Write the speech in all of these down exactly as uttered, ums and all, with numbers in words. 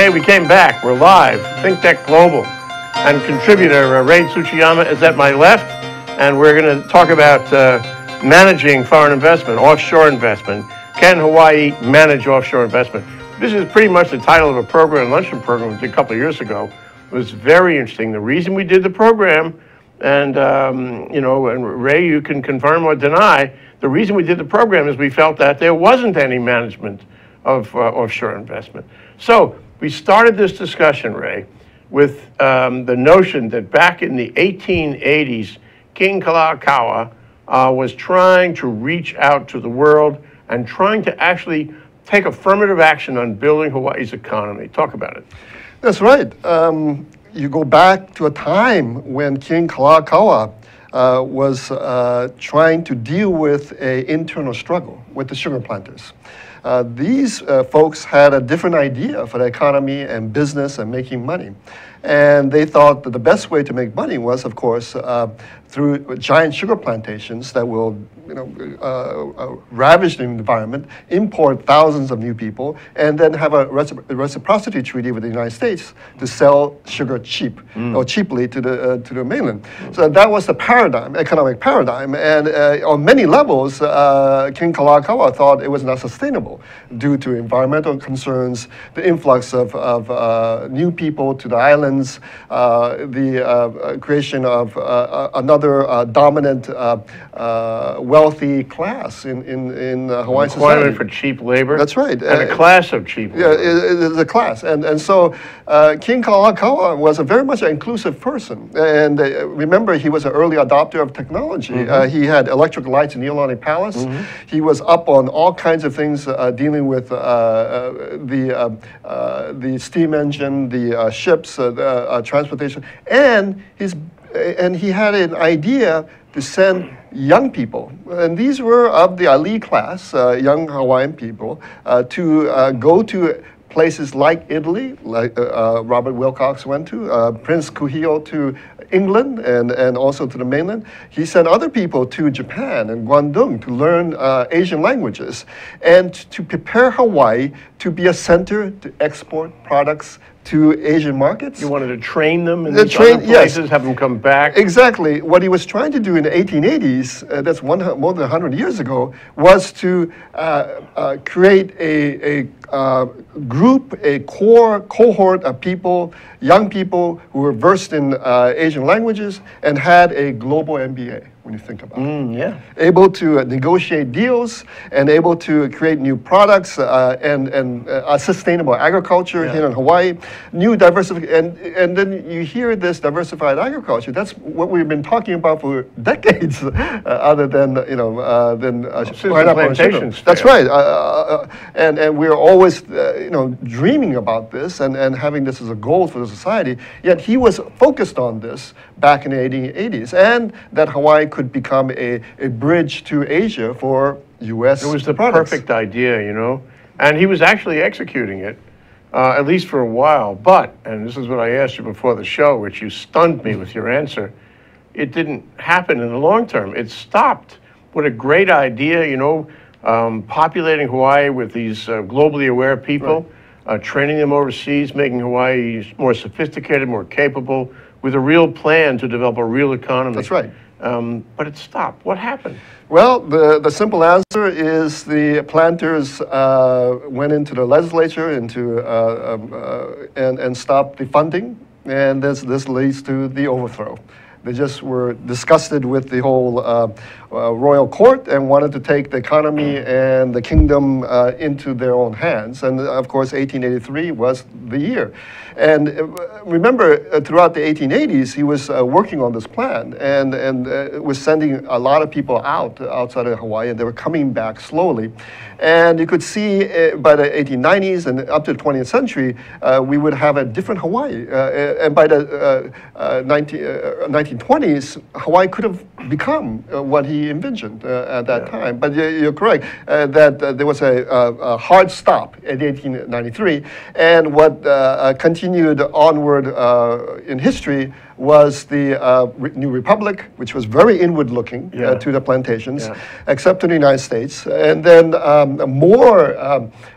Okay, we came back. We're live. ThinkTech Global. And contributor uh, Ray Tsuchiyama is at my left. And we're going to talk about uh, managing foreign investment, offshore investment. Can Hawaii manage offshore investment? This is pretty much the title of a program, a luncheon program we did a couple of years ago. It was very interesting. The reason we did the program, and um, you know, and Ray, you can confirm or deny, the reason we did the program is we felt that there wasn't any management of uh, offshore investment. So we started this discussion, Ray, with um, the notion that back in the eighteen eighties, King Kalakaua uh, was trying to reach out to the world and trying to actually take affirmative action on building Hawaii's economy. Talk about it. That's right. Um, you go back to a time when King Kalakaua uh, was uh, trying to deal with an internal struggle with the sugar planters. Uh, these uh, folks had a different idea for the economy and business and making money. And they thought that the best way to make money was, of course, uh, through giant sugar plantations that will, you know, uh, uh, ravage the environment, import thousands of new people, and then have a, recipro a reciprocity treaty with the United States to sell sugar cheap mm. or cheaply to the uh, to the mainland. Mm. So that was the paradigm, economic paradigm, and uh, on many levels, uh, King Kalakaua thought it was not sustainable due to environmental concerns, the influx of of uh, new people to the islands, uh, the uh, creation of uh, another uh, dominant, uh, uh, wealthy class in in in uh, Hawaii society. Requirement for cheap labor. That's right, and uh, a class of cheap labor. Yeah, it, it is a class, and and so uh, King Kalakaua was a very much an inclusive person. And uh, remember, he was an early adopter of technology. Mm-hmm. uh, he had electric lights in Iolani Palace. Mm-hmm. He was up on all kinds of things uh, dealing with uh, uh, the uh, uh, the steam engine, the uh, ships, uh, the uh, transportation, and his. And he had an idea to send young people, and these were of the elite class, uh, young Hawaiian people, uh, to uh, go to places like Italy, like uh, uh, Robert Wilcox went to, uh, Prince Kuhio to England, and, and also to the mainland. He sent other people to Japan and Guangdong to learn uh, Asian languages and to prepare Hawaii to be a center to export products to Asian markets. You wanted to train them in the these train, other places, yes. have them come back? Exactly. What he was trying to do in the eighteen eighties, uh, that's one, more than one hundred years ago, was to uh, uh, create a, a uh, group, a core cohort of people, young people who were versed in uh, Asian languages and had a global M B A. When you think about mm, it. Yeah. Able to uh, negotiate deals and able to create new products uh, and, and uh, sustainable agriculture yeah. here in Hawaii, new diversification, and, and then you hear this diversified agriculture. That's what we've been talking about for decades, uh, other than, you know, uh, than uh, well, plantations. That's right. Uh, uh, and, and we're always, uh, you know, dreaming about this and, and having this as a goal for the society, yet he was focused on this back in the eighteen eighties, and that Hawaii could become a, a bridge to Asia for U S It was the products. perfect idea, you know, and he was actually executing it, uh, at least for a while. But, and this is what I asked you before the show, which you stunned me with your answer, it didn't happen in the long term. It stopped. What a great idea, you know, um, populating Hawaii with these uh, globally aware people, right. uh, training them overseas, making Hawaii more sophisticated, more capable, with a real plan to develop a real economy. That's right. Um, but it stopped. What happened? Well, the, the simple answer is the planters uh, went into the legislature into, uh, um, uh, and, and stopped the funding, and this, this leads to the overthrow. They just were disgusted with the whole uh, uh, royal court and wanted to take the economy and the kingdom uh, into their own hands. And of course, eighteen eighty-three was the year. And uh, remember, uh, throughout the eighteen eighties, he was uh, working on this plan and, and uh, was sending a lot of people out outside of Hawaii, and they were coming back slowly. And you could see uh, by the eighteen nineties and up to the twentieth century, uh, we would have a different Hawaii. Uh, and by the uh, uh, nineteen twenties, Hawaii could have become uh, what he envisioned uh, at that yeah. time. But you're, you're correct uh, that uh, there was a, a, a hard stop at eighteen ninety-three, and what uh, continued onward uh, in history was the uh, re New Republic, which was very inward-looking yeah. uh, to the plantations, yeah. except to the United States, and then um, more um,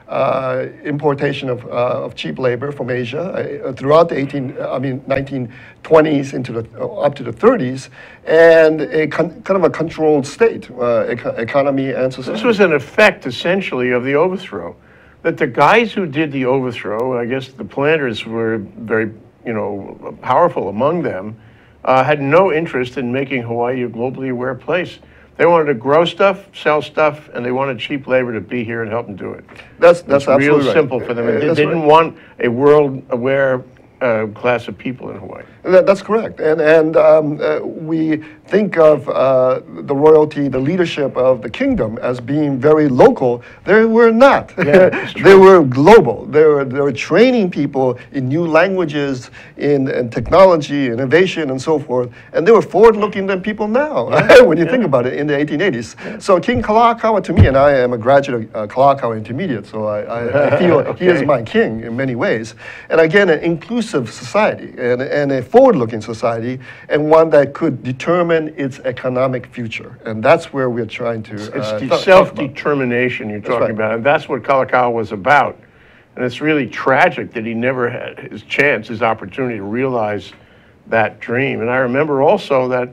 uh, importation of, uh, of cheap labor from Asia uh, throughout the eighteen, I mean, nineteen twenties into the uh, up to the thirties, and a con kind of a controlled state, uh, eco economy and society. This was an effect, essentially, of the overthrow. That the guys who did the overthrow, I guess the planters were very, you know, powerful among them, uh, had no interest in making Hawaii a globally aware place. They wanted to grow stuff, sell stuff, and they wanted cheap labor to be here and help them do it. That's that's it's real absolutely simple right. for them. They, That's they didn't right. want a world-aware uh, class of people in Hawaii. That, that's correct. And, and um, uh, we think of uh, the royalty, the leadership of the kingdom as being very local. They were not. Yeah, they were global. They were, they were training people in new languages, in, in technology, innovation, and so forth. And they were forward-looking than people now, yeah, when you yeah. think about it, in the eighteen eighties. Yeah. So King Kalakaua, to me, and I am a graduate of uh, Kalakaua Intermediate, so I, I, I feel okay. he is my king in many ways. And again, an inclusive society and, and a forward-looking society, and one that could determine its economic future. And that's where we're trying to It's uh, the self-determination you're that's talking right. about, and that's what Kalakaua was about. And it's really tragic that he never had his chance, his opportunity to realize that dream. And I remember also that,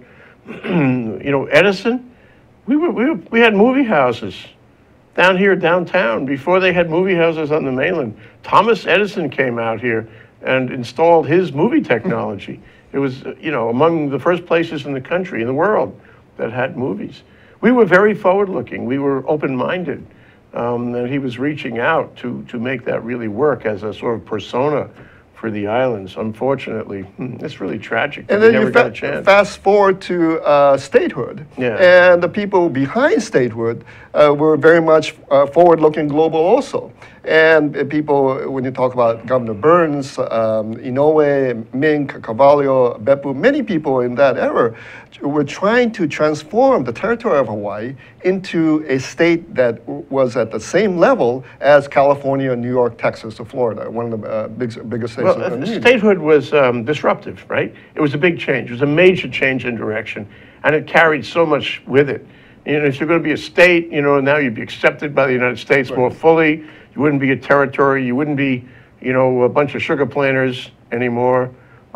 you know, Edison, we, were, we, were, we had movie houses down here downtown before they had movie houses on the mainland. Thomas Edison came out here and installed his movie technology. It was, you know, among the first places in the country, in the world, that had movies. We were very forward-looking. We were open-minded. Um, and he was reaching out to, to make that really work as a sort of persona for the islands. Unfortunately, hmm, it's really tragic. And we then never you got fa a chance. fast forward to uh, statehood. Yeah. And the people behind statehood uh, were very much uh, forward-looking global also. And uh, people, when you talk about Governor Burns, um, Inoue, Mink, Carvalho, Beppu, many people in that era were trying to transform the territory of Hawaii into a state that was at the same level as California, New York, Texas, or Florida, one of the uh, big, biggest states Well, in the Union. statehood was um, disruptive, right? It was a big change. It was a major change in direction, and it carried so much with it. You know, if you're going to be a state, you know, now you'd be accepted by the United States right. more fully. You wouldn't be a territory. You wouldn't be, you know, a bunch of sugar planters anymore.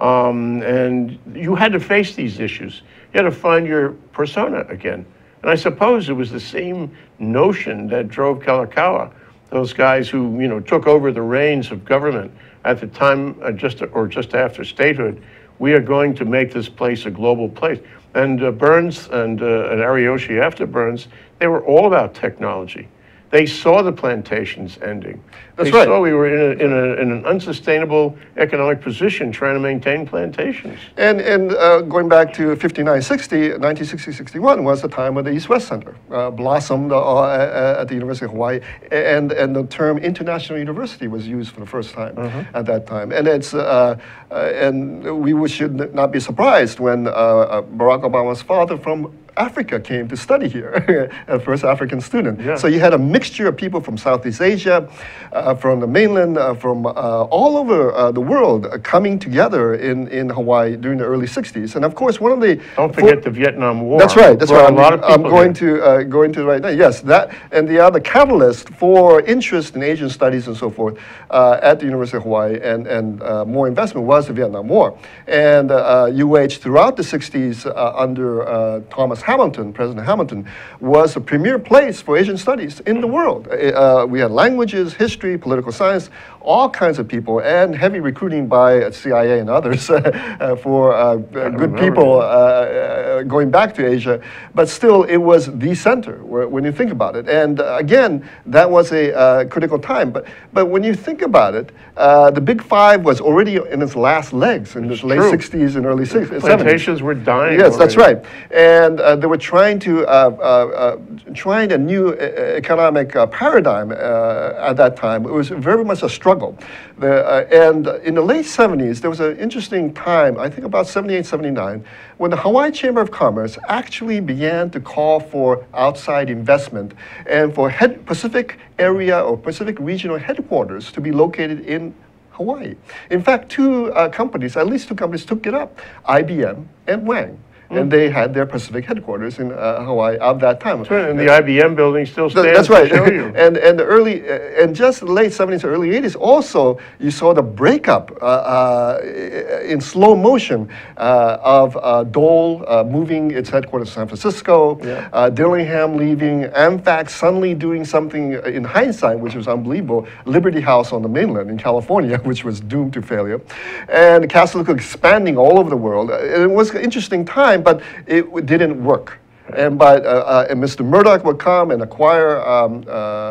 Um, and you had to face these issues. You had to find your persona again. And I suppose it was the same notion that drove Kalakaua, those guys who, you know, took over the reins of government at the time, uh, just or just after statehood. We are going to make this place a global place. And uh, Burns and, uh, and Ariyoshi after Burns, they were all about technology. They saw the plantations ending. That's they right. saw we were in, a, in, a, in an unsustainable economic position trying to maintain plantations. And, and uh, going back to fifty-nine sixty, nineteen sixty sixty-one was the time when the East-West Center uh, blossomed uh, at the University of Hawaii, and, and the term international university was used for the first time mm-hmm. at that time. And, it's, uh, uh, and we should not be surprised when uh, Barack Obama's father from Africa came to study here, a first African student. Yeah. So you had a mixture of people from Southeast Asia, uh, from the mainland, uh, from uh, all over uh, the world uh, coming together in, in Hawaii during the early sixties. And of course, one of the... Don't forget the Vietnam War. That's right, that's right. A lot of people I'm going here. to, uh, going to right now. Yes, that, and the other catalyst for interest in Asian studies and so forth uh, at the University of Hawaii and, and uh, more investment was the Vietnam War. And uh, U H throughout the sixties uh, under uh, Thomas Hamilton, President Hamilton, was a premier place for Asian studies in the world. Uh, we had languages, history, political science, all kinds of people, and heavy recruiting by C I A and others uh, for uh, good people uh, uh, going back to Asia. But still, it was the center where, when you think about it. And uh, again, that was a uh, critical time. But, but when you think about it, uh, the Big Five was already in its last legs in the late true. sixties and early sixties. Plantations were dying. Yes, already. that's right. And uh, they were trying to, uh, uh, uh, trying a new uh, economic uh, paradigm uh, at that time. It was very much a struggle. The, uh, and in the late seventies, there was an interesting time, I think about seventy-eight, seventy-nine, when the Hawaii Chamber of Commerce actually began to call for outside investment and for head Pacific area or Pacific regional headquarters to be located in Hawaii. In fact, two uh, companies, at least two companies, took it up, I B M and Wang. and they had their Pacific headquarters in uh, Hawaii at that time. That's right, and the I B M building still stands. That's right. To show you. and and the early uh, and just the late seventies, early eighties. Also, you saw the breakup uh, uh, in slow motion uh, of uh, Dole uh, moving its headquarters to San Francisco, Yeah. uh, Dillingham leaving, AmFac suddenly doing something in hindsight, which was unbelievable. Liberty House on the mainland in California, which was doomed to failure, and Castle Cook expanding all over the world. It was an interesting time, but it didn't work. And but uh, uh, and Mister Murdoch would come and acquire um,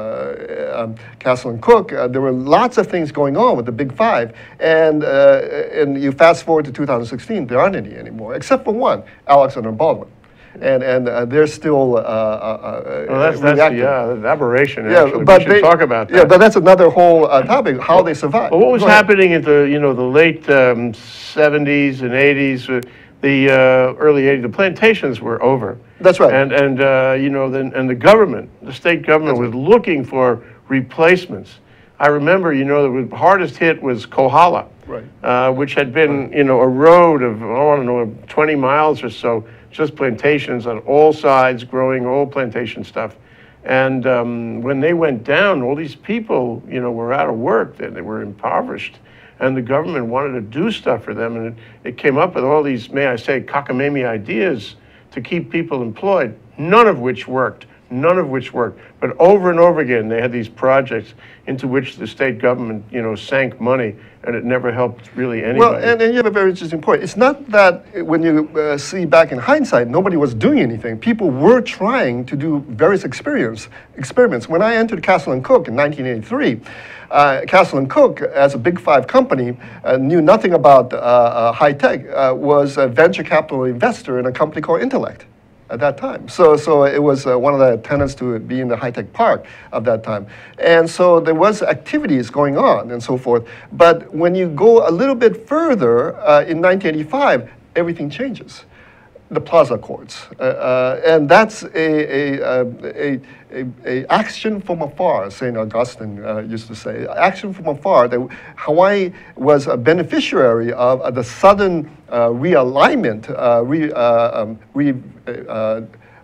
uh, um, Castle and Cook. Uh, there were lots of things going on with the Big Five, and uh, and you fast forward to two thousand sixteen, there aren't any anymore, except for one, Alexander Baldwin. And and uh, they're still uh, uh, uh, well, that's, that's the, yeah, the aberration. Yeah, actually. but we should they, talk about that. Yeah, but that's another whole uh, topic. How well, they survived. Well, what was Go ahead. happening in the you know the late um, seventies and eighties, uh, the uh, early eighties? The plantations were over. That's right. And and uh, you know then and the government, the state government, That's was right. looking for replacements. I remember, you know, the hardest hit was Kohala, Right. uh, which had been, you know, a road of, I don't know, twenty miles or so, just plantations on all sides, growing all plantation stuff. And um, when they went down, all these people, you know, were out of work. They, they were impoverished. And the government wanted to do stuff for them. And it, it came up with all these, may I say, cockamamie ideas to keep people employed, none of which worked. None of which worked. But over and over again, they had these projects into which the state government, you know, sank money, and it never helped really anybody. Well, and, and you have a very interesting point. It's not that when you uh, see back in hindsight, nobody was doing anything. People were trying to do various experience, experiments. When I entered Castle and Cook in nineteen eighty-three, uh, Castle and Cook, as a Big Five company, uh, knew nothing about uh, uh, high tech, uh, was a venture capital investor in a company called Intellect at that time. So so it was uh, one of the tenants to be in the high-tech park of that time. And so there was activities going on and so forth. But when you go a little bit further, uh, in nineteen eighty-five, everything changes. The Plaza Accords. Uh, uh, and that's a, a, a, a, a action from afar, Saint Augustine uh, used to say. Action from afar. That Hawaii was a beneficiary of uh, the sudden uh, realignment, uh, re, uh, um, re, uh,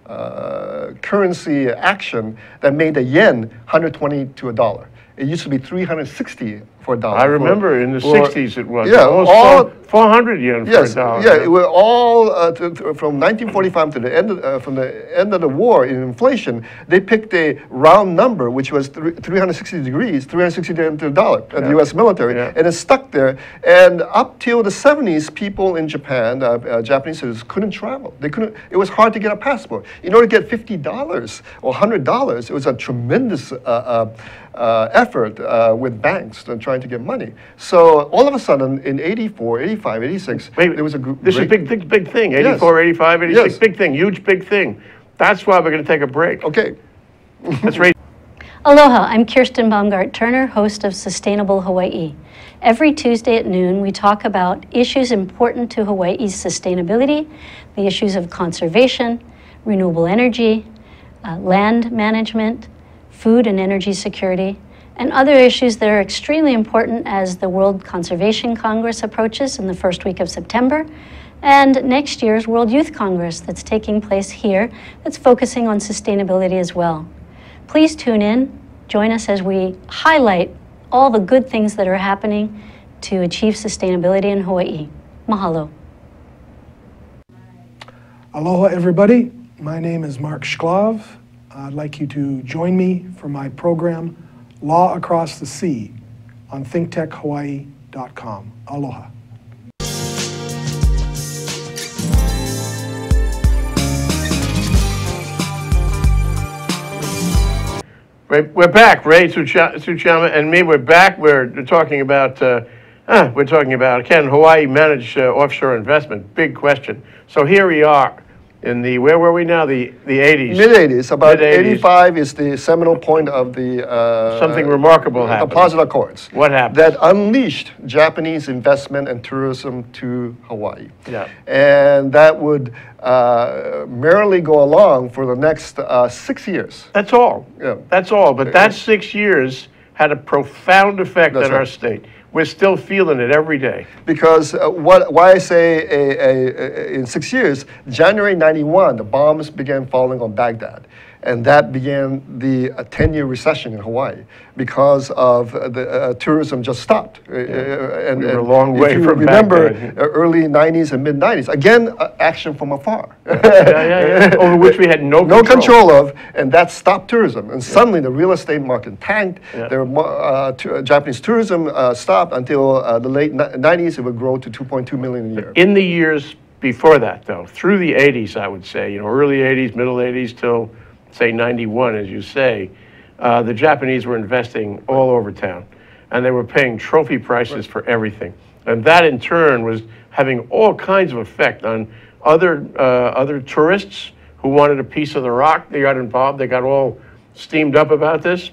uh, currency action that made the yen one hundred twenty to a dollar. It used to be three hundred sixty for a dollar. I remember for, in the for, sixties it was. Yeah, almost all, four hundred yen yes, for a dollar. Yeah, it was all uh, to, to, from nineteen forty-five to the end of, uh, from the end of the war in inflation. They picked a round number, which was three hundred sixty degrees, three hundred sixty to the dollar, uh, yeah. the U S military, yeah. and it stuck there. And up till the seventies, people in Japan, uh, uh, Japanese citizens, couldn't travel. They couldn't. It was hard to get a passport. In order to get fifty dollars or one hundred dollars, it was a tremendous uh, uh, uh, effort uh, with banks uh, trying to get money. So all of a sudden, in eighty-four, eighty-five, eighty-six, Wait, there was a group. This is a big, big, big thing. eighty-four, Yes. eighty-five, eighty-six, Yes. big thing, huge, big thing. That's why we're going to take a break. Okay. That's right. Aloha, I'm Kirsten Baumgart-Turner, host of Sustainable Hawaii. Every Tuesday at noon, we talk about issues important to Hawaii's sustainability, the issues of conservation, renewable energy, uh, land management, food and energy security, and other issues that are extremely important as the World Conservation Congress approaches in the first week of September, and next year's World Youth Congress that's taking place here that's focusing on sustainability as well. Please tune in, join us as we highlight all the good things that are happening to achieve sustainability in Hawaii. Mahalo. Aloha, everybody. My name is Mark Shklov. I'd like you to join me for my program, Law Across the Sea, on think tech hawaii dot com. Aloha. We're back, Ray Tsuchiyama and me. We're back. We're talking about. Uh, ah, we're talking about can Hawaii manage uh, offshore investment? Big question. So here we are in the where were we now? The the eighties. Mid eighties. About Mid-eighties. eighty-five is the seminal point of the uh, Something remarkable the happened. Plaza Accords. What happened? That unleashed Japanese investment and tourism to Hawaii. Yeah. And that would uh, merrily go along for the next uh, six years. That's all. Yeah. That's all. But that six years had a profound effect That's on our right. state. we're still feeling it every day. Because uh, what, why I say a, a, a, in six years, January ninety-one, the bombs began falling on Baghdad. And that began the uh, ten-year recession in Hawaii because of uh, the uh, tourism just stopped. Yeah. Uh, and, we were and a long way if you from remember, Baghdad. uh, early nineties and mid nineties, again, uh, action from afar. Yeah, yeah, yeah. Over which we had no no control. control of, and that stopped tourism. And suddenly the real estate market tanked. Yeah. There were, uh, to, uh, Japanese tourism uh, stopped until uh, the late nineties. It would grow to two point two million a year. In the years before that, though, through the eighties, I would say, you know, early eighties, middle eighties till, say, ninety-one, as you say, uh, the Japanese were investing all over town. And they were paying trophy prices right. for everything. And that, in turn, was having all kinds of effect on other, uh, other tourists who wanted a piece of the rock. They got involved. They got all steamed up about this.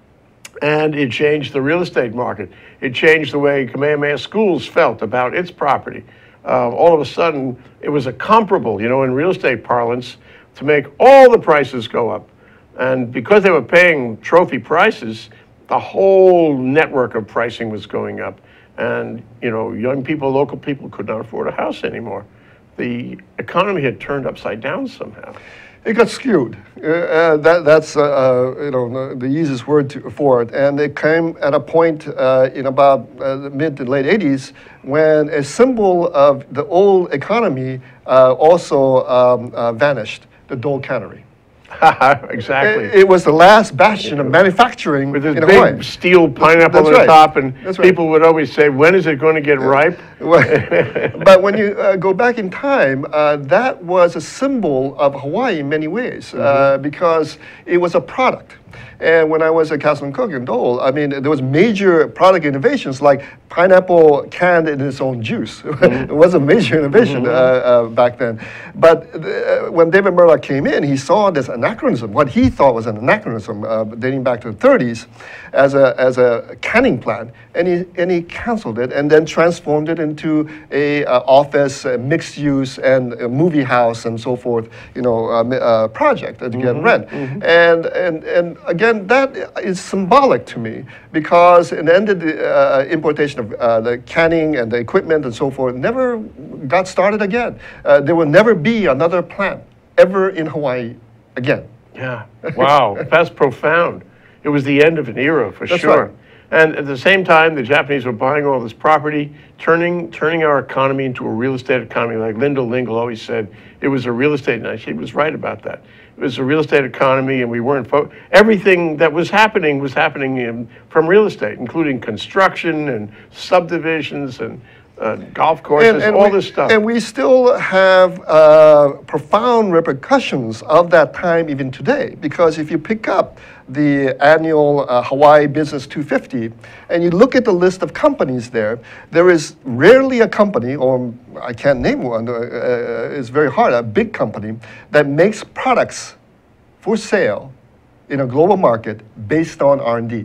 And it changed the real estate market. It changed the way Kamehameha Schools felt about its property. Uh, all of a sudden, it was a comparable, you know, in real estate parlance, to make all the prices go up. And because they were paying trophy prices, the whole network of pricing was going up. And, you know, young people, local people could not afford a house anymore. The economy had turned upside down somehow. It got skewed. Uh, uh, that, that's uh, uh, you know, the easiest word to, for it. And it came at a point uh, in about uh, the mid to late eighties when a symbol of the old economy uh, also um, uh, vanished, the Dole Cannery. Exactly. It, it was the last bastion of manufacturing with this in big Hawaii. steel pineapple That's on the right. top, and That's right. people would always say, when is it going to get ripe? But when you uh, go back in time, uh, that was a symbol of Hawaii in many ways, mm-hmm. uh, because it was a product. And when I was at Castle and Cooke in Dole, I mean, there was major product innovations like pineapple canned in its own juice. Mm-hmm. It was a major innovation mm-hmm. uh, uh, back then. But uh, when David Murdoch came in, he saw this anachronism, what he thought was an anachronism uh, dating back to the thirties, as a as a canning plant, and he and he canceled it and then transformed it into a uh, office, uh, mixed use, and a movie house and so forth. You know, uh, uh, project to get mm-hmm. rent, mm-hmm. and and and again, that is symbolic to me because it ended the uh, importation of uh, the canning and the equipment and so forth. Never got started again. Uh, there will never be another plant ever in Hawaii again. Yeah. Wow. That's profound. It was the end of an era for That's sure. Right. And at the same time, the Japanese were buying all this property, turning turning our economy into a real estate economy. Like Linda Lingle always said, it was a real estate, and she was right about that. It was a real estate economy, and we weren't, fo- everything that was happening was happening in, from real estate, including construction and subdivisions and uh, golf courses, and, and all we, this stuff. And we still have uh, profound repercussions of that time even today, because if you pick up the annual uh, Hawaii Business two fifty, and you look at the list of companies there, there is rarely a company, or I can't name one, uh, uh, it's very hard, a big company that makes products for sale in a global market based on R and D.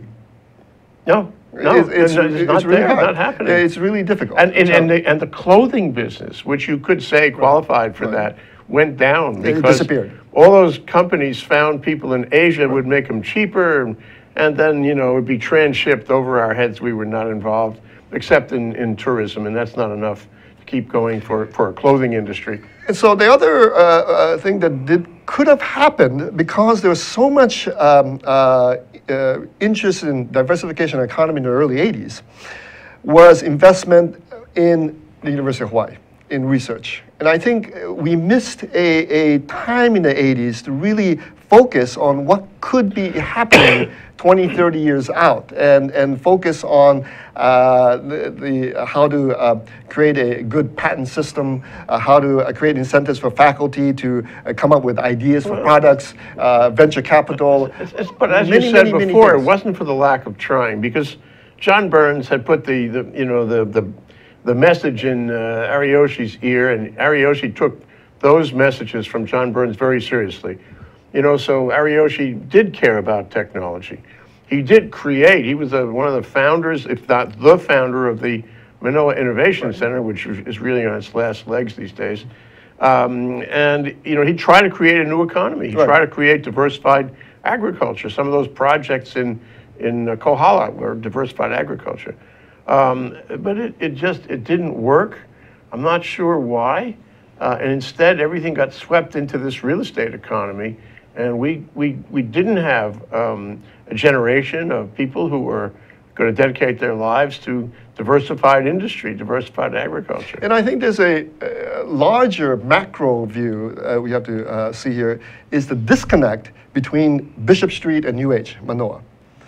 No. No, it's, it's, it's, it's not it's really there, hard. not happening. It's really difficult. And, and, and, the, and the clothing business, which you could say qualified for Right. that, went down It because disappeared. all those companies found people in Asia would make them cheaper, and, and then, you know, it would be transshipped over our heads. We were not involved, except in, in tourism, and that's not enough to keep going for, for a clothing industry. And so the other uh, uh, thing that did could have happened, because there was so much um, uh, uh, interest in diversification of economy in the early eighties, was investment in the University of Hawaii, in research. And I think we missed a, a time in the eighties to really focus on what could be happening twenty, thirty years out, and, and focus on uh, the, the, uh, how to uh, create a good patent system, uh, how to uh, create incentives for faculty to uh, come up with ideas for products, uh, venture capital. It's, it's, but as many, you said many, before, many it wasn't for the lack of trying, because John Burns had put the, the you know, the, the, the message in uh, Ariyoshi's ear, and Ariyoshi took those messages from John Burns very seriously. You know, so Ariyoshi did care about technology. He did create, he was a, one of the founders, if not the founder, of the Manoa Innovation right. Center, which is really on its last legs these days. Um, and, you know, he tried to create a new economy. He right. tried to create diversified agriculture. Some of those projects in, in uh, Kohala were diversified agriculture. Um, but it, it just, it didn't work. I'm not sure why. Uh, and instead, everything got swept into this real estate economy. And we, we, we didn't have um, a generation of people who were going to dedicate their lives to diversified industry, diversified agriculture. And I think there's a, a larger macro view uh, we have to uh, see here, is the disconnect between Bishop Street and New Age, Manoa.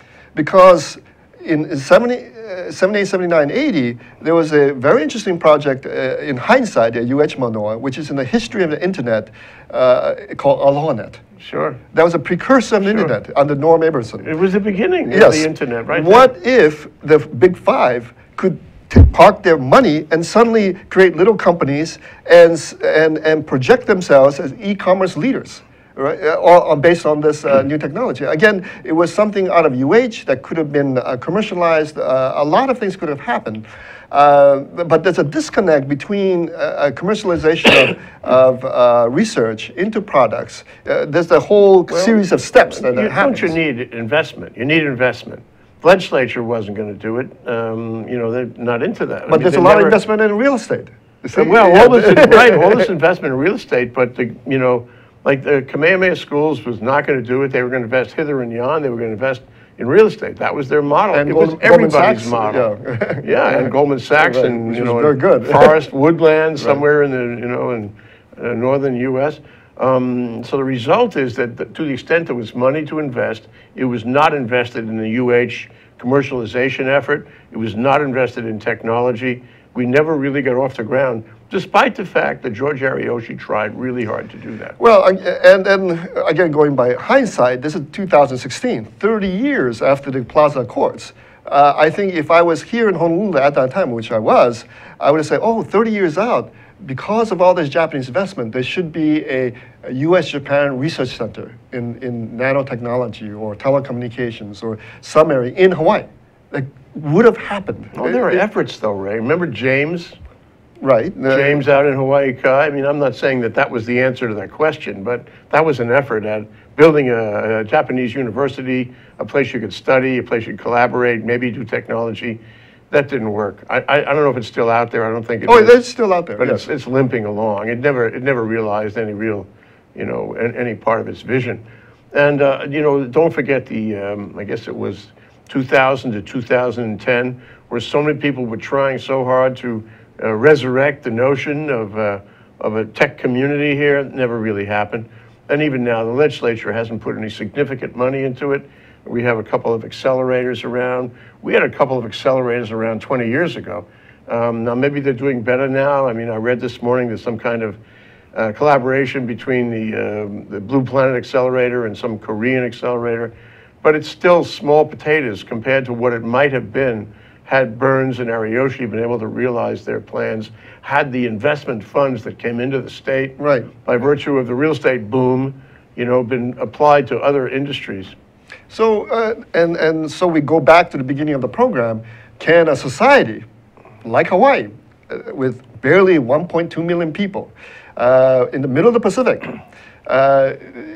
Because in seventy, uh, seventy-eight, seventy-nine, eighty, there was a very interesting project uh, in hindsight at U H Manoa, which is in the history of the internet, uh, called AlohaNet. Sure. That was a precursor of the Sure. internet under Norm Aberson. It was the beginning Yes. of the internet, right? What there. if the Big Five could t park their money and suddenly create little companies and, s- and, and project themselves as e-commerce leaders? Right, uh, or, or based on this uh, new technology. Again, it was something out of U H that could have been uh, commercialized. Uh, a lot of things could have happened. Uh, but there's a disconnect between uh, commercialization of, of uh, research into products. Uh, there's a whole Well, series of steps that, You, that happens. don't you need investment? You need investment. The legislature wasn't going to do it. Um, you know, they're not into that. I But mean, there's a they lot never- of investment in real estate. You see? Well, Yeah. all this, right, all this investment in real estate, but the, you know, like the Kamehameha schools was not going to do it. They were going to invest hither and yon. They were going to invest in real estate. That was their model. And it Gold- was Goldman everybody's Sachs, model. yeah. Yeah, and Goldman Sachs Right, and which you was know, very in good. forest, woodland, somewhere in the you know in uh, northern U S. Um, so the result is that the, to the extent there was money to invest, it was not invested in the U H commercialization effort. It was not invested in technology. We never really got off the ground, despite the fact that George Ariyoshi tried really hard to do that. Well, uh, and then again, going by hindsight, this is two thousand sixteen, thirty years after the Plaza Accords. Uh, I think if I was here in Honolulu at that time, which I was, I would have said, oh, thirty years out, because of all this Japanese investment, there should be a, a U S Japan research center in, in nanotechnology or telecommunications or some area in Hawaii. That would have happened. Well, there are It- it- efforts, though, Ray. Remember James? Right. uh, James out in Hawaii Kai. I mean, I'm not saying that that was the answer to that question, but that was an effort at building a, a Japanese university, a place you could study, a place you could collaborate, maybe do technology. That didn't work. I, I, I don't know if it's still out there. I don't think it Oh, is. it's still out there. But yes. it's, it's limping along. It never, it never realized any real, you know, an- any part of its vision. And, uh, you know, don't forget the, um, I guess it was two thousand to two thousand ten, where so many people were trying so hard to uh, resurrect the notion of, uh, of a tech community here. It never really happened. And even now, the legislature hasn't put any significant money into it. We have a couple of accelerators around. We had a couple of accelerators around twenty years ago. Um, now, maybe they're doing better now. I mean, I read this morning there's some kind of uh, collaboration between the, um the Blue Planet Accelerator and some Korean accelerator, but it's still small potatoes compared to what it might have been had Burns and Ariyoshi been able to realize their plans, had the investment funds that came into the state Right. by virtue of the real estate boom, you know, been applied to other industries. So, uh, and, and so we go back to the beginning of the program. Can a society like Hawaii, uh, with barely one point two million people uh, in the middle of the Pacific, uh,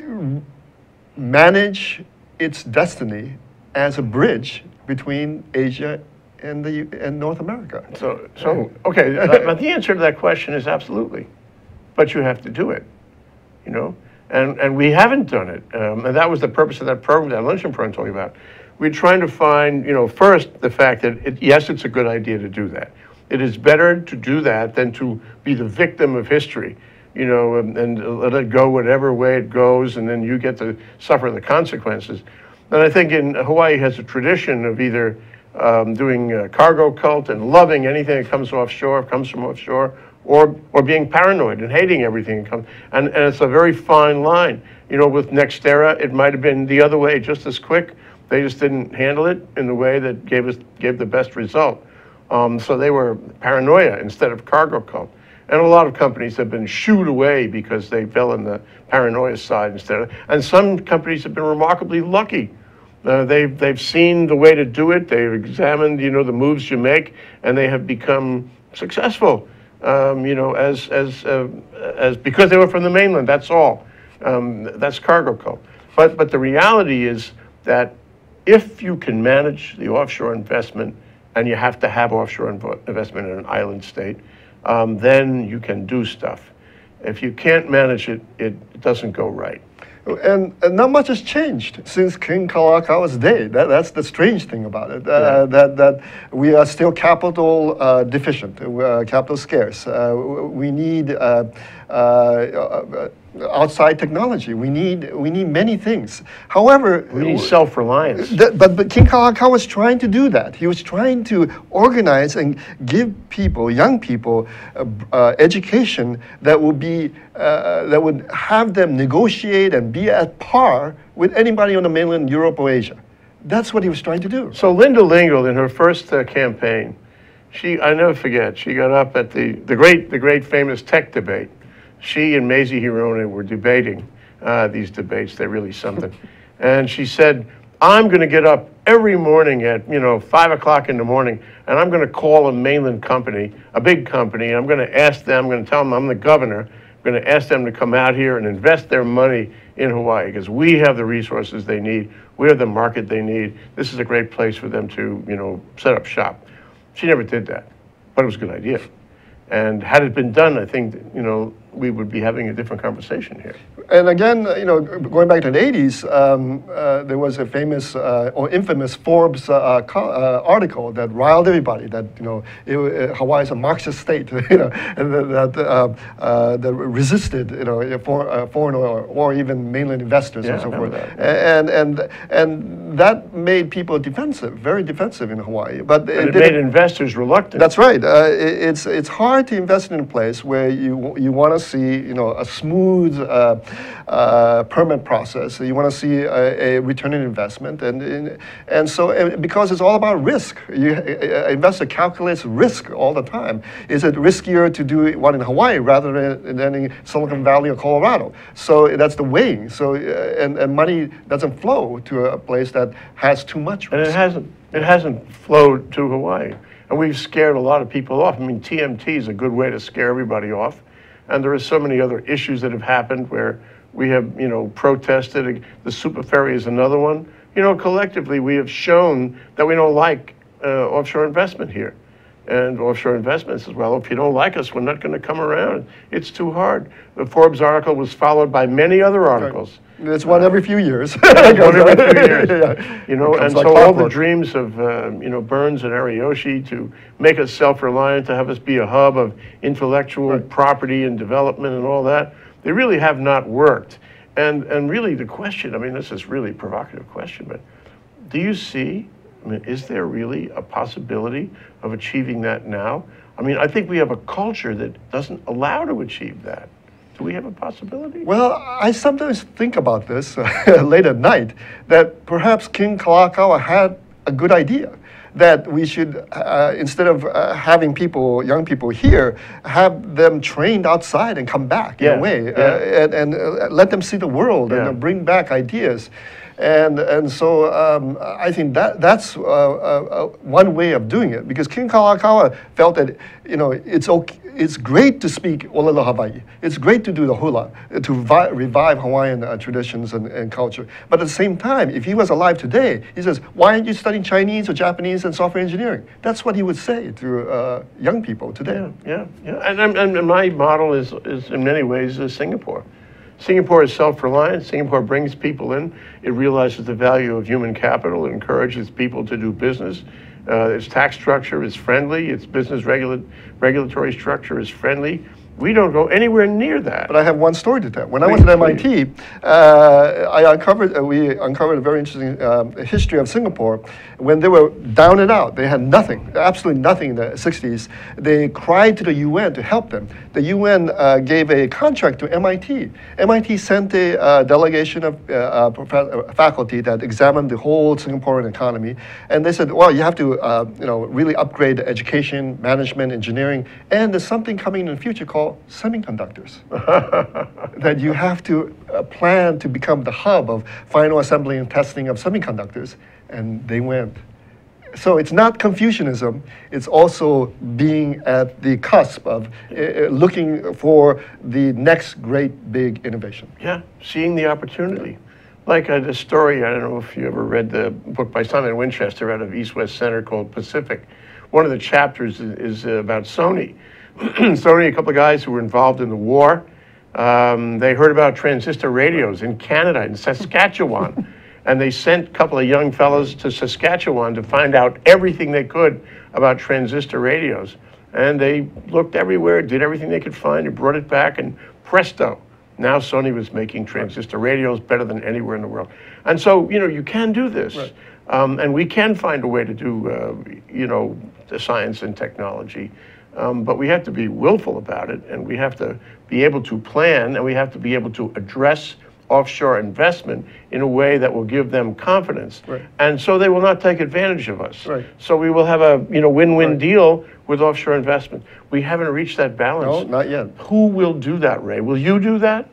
manage its destiny as a bridge between Asia and, the, and North America? So, so okay, that- but the answer to that question is absolutely. But you have to do it, you know? And, and we haven't done it. Um, and that was the purpose of that program, that luncheon program I'm talking about. We're trying to find, you know, first, the fact that, it, yes, it's a good idea to do that. It is better to do that than to be the victim of history, you know, and, and let it go whatever way it goes, and then you get to suffer the consequences. And I think in Hawaii has a tradition of either um, doing uh, cargo cult and loving anything that comes offshore, comes from offshore, or or being paranoid and hating everything that comes. And, and it's a very fine line. You know, with Nextera, it might have been the other way just as quick. They just didn't handle it in the way that gave us gave the best result. Um, so they were paranoia instead of cargo cult. And a lot of companies have been shooed away because they fell in the paranoia side instead of, and some companies have been remarkably lucky. Uh, they've, they've seen the way to do it. They've examined, you know, the moves you make, and they have become successful, um, you know, as, as, uh, as, because they were from the mainland, that's all. Um, that's cargo cult. But, but the reality is that if you can manage the offshore investment and you have to have offshore invo- investment in an island state, um, then you can do stuff. If you can't manage it, it doesn't go right. And, and not much has changed since King Kalakaua day. That, that's the strange thing about it. Uh, Yeah. that, that we are still capital uh, deficient, uh, capital scarce. Uh, we need uh, uh, uh, outside technology. We need we need many things. However, We need self-reliance. Th- but, but King Kalakaua was trying to do that. He was trying to organize and give people, young people, uh, uh, education that would be uh, that would have them negotiate and be at par with anybody on the mainland Europe or Asia. That's what he was trying to do. So Linda Lingle, in her first uh, campaign, she I never forget. She got up at the the great the great famous tech debate. She and Mazie Hirono were debating uh, these debates. They're really something. And she said, I'm going to get up every morning at, you know, five o'clock in the morning, and I'm going to call a mainland company, a big company, and I'm going to ask them, I'm going to tell them I'm the governor, I'm going to ask them to come out here and invest their money in Hawaii, because we have the resources they need, we have the market they need, this is a great place for them to, you know, set up shop. She never did that, but it was a good idea. And had it been done, I think, you know, we would be having a different conversation here. And again, you know, going back to the eighties, um, uh, there was a famous uh, or infamous Forbes uh, co- uh, article that riled everybody. That you know, it, uh, Hawaii is a Marxist state, you know, and that that, uh, uh, that resisted, you know, for, uh, foreign or, or even mainland investors Yeah, and so I forth. remember And and and that made people defensive, very defensive in Hawaii. But And it made investors reluctant. That's right. Uh, it, it's it's hard to invest in a place where you you want to see, you know, a smooth uh, uh, permit process. You want to see a, a return on investment, and and, and so and because it's all about risk. You, uh, investor calculates risk all the time. Is it riskier to do one in Hawaii rather than, than in Silicon Valley or Colorado? So that's the weighing. So uh, and, and money doesn't flow to a place that has too much risk. And it hasn't, it hasn't flowed to Hawaii. And we've scared a lot of people off. I mean, T M T is a good way to scare everybody off. And there are so many other issues that have happened where we have, you know, protested. The super ferry is another one. You know, collectively, we have shown that we don't like uh, offshore investment here. And offshore investment says, well, if you don't like us, we're not going to come around. It's too hard. The Forbes article was followed by many other articles. It's one every few years. One every few years. Yeah. You know, It and comes like so all the clockwork. dreams of, uh, you know, Burns and Ariyoshi to make us self-reliant, to have us be a hub of intellectual Right. property and development and all that, they really have not worked. And and really the question, I mean, this is really a provocative question, but do you see, I mean, is there really a possibility of achieving that now? I mean, I think we have a culture that doesn't allow to achieve that. Do we have a possibility? Well, I sometimes think about this uh, late at night, that perhaps King Kalakaua had a good idea. That we should, uh, instead of uh, having people, young people here, have them trained outside and come back in Yeah, a way, yeah. uh, and, and uh, let them see the world Yeah. and uh, bring back ideas. And, and so um, I think that that's uh, uh, uh, one way of doing it, because King Kalakaua felt that, you know, it's okay, it's great to speak Olelo Hawaii. It's great to do the hula, uh, to revi- revive Hawaiian uh, traditions and, and culture. But at the same time, if he was alive today, he says, why aren't you studying Chinese or Japanese and software engineering? That's what he would say to uh, young people today. Yeah, yeah, yeah. And, and, and my model is, is in many ways is Singapore. Singapore is self-reliant. Singapore brings people in. It realizes the value of human capital. It encourages people to do business. Uh, its tax structure is friendly. Its business regula- regulatory structure is friendly. We don't go anywhere near that. But I have one story to tell. When I Please, was at M I T, uh, I uncovered, uh, we uncovered a very interesting um, history of Singapore. When they were down and out, they had nothing, absolutely nothing in the sixties. They cried to the U N to help them. The U N uh, gave a contract to M I T. M I T sent a uh, delegation of uh, uh, prof- uh, faculty that examined the whole Singaporean economy, and they said, well, you have to, uh, you know, really upgrade education, management, engineering, and there's something coming in the future called semiconductors. That you have to uh, plan to become the hub of final assembly and testing of semiconductors, and they went. So it's not Confucianism, it's also being at the cusp of uh, looking for the next great big innovation. Yeah, seeing the opportunity. like a, a story, I don't know if you ever read the book by Simon Winchester out of East West Center called Pacific. One of the chapters is, is about Sony. Sony, a couple of guys who were involved in the war, um, they heard about transistor radios in Canada, in Saskatchewan. And they sent a couple of young fellows to Saskatchewan to find out everything they could about transistor radios. And they looked everywhere, did everything they could find, and brought it back, and presto, now Sony was making transistor radios better than anywhere in the world. And so, you know, you can do this. Right. Um, and we can find a way to do, uh, you know, the science and technology. Um, but we have to be willful about it, and we have to be able to plan, and we have to be able to address offshore investment in a way that will give them confidence. Right. And so they will not take advantage of us. Right. So we will have a, you know, win-win right. deal with offshore investment. We haven't reached that balance. No, not yet. Who will do that, Ray? Will you do that?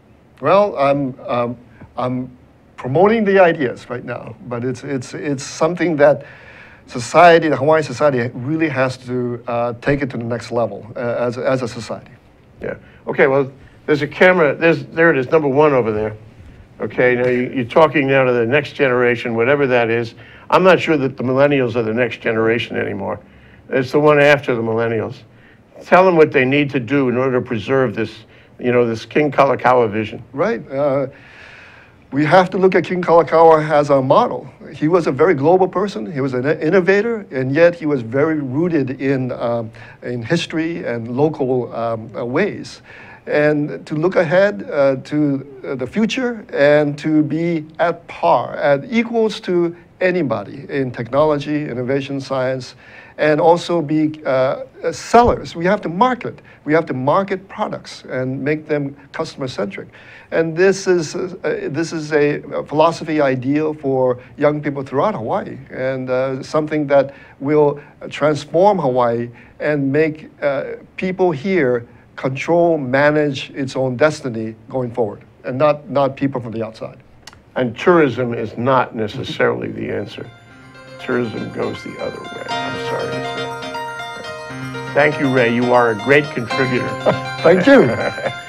Well, I'm, um, I'm promoting the ideas right now, but it's, it's, it's something that society, the Hawaiian society, really has to uh, take it to the next level uh, as, as a society. Yeah. Okay, well, there's a camera, there's, there it is, number one over there. Okay, now you, you're talking now to the next generation, whatever that is. I'm not sure that the millennials are the next generation anymore. It's the one after the millennials. Tell them what they need to do in order to preserve this, you know, this King Kalakaua vision. Right. Uh, we have to look at King Kalakaua as a model. He was a very global person. He was an innovator, and yet he was very rooted in, um, in history and local um, uh, ways. And to look ahead uh, to uh, the future and to be at par, at equals to anybody in technology, innovation, science, and also be uh, sellers. We have to market. We have to market products and make them customer-centric. And this is, uh, this is a philosophy ideal for young people throughout Hawaii, and uh, something that will transform Hawaii and make uh, people here control, manage its own destiny going forward, and not, not people from the outside. And tourism is not necessarily the answer. Tourism goes the other way, I'm sorry to say. Thank you, Ray. You are a great contributor. Thank you.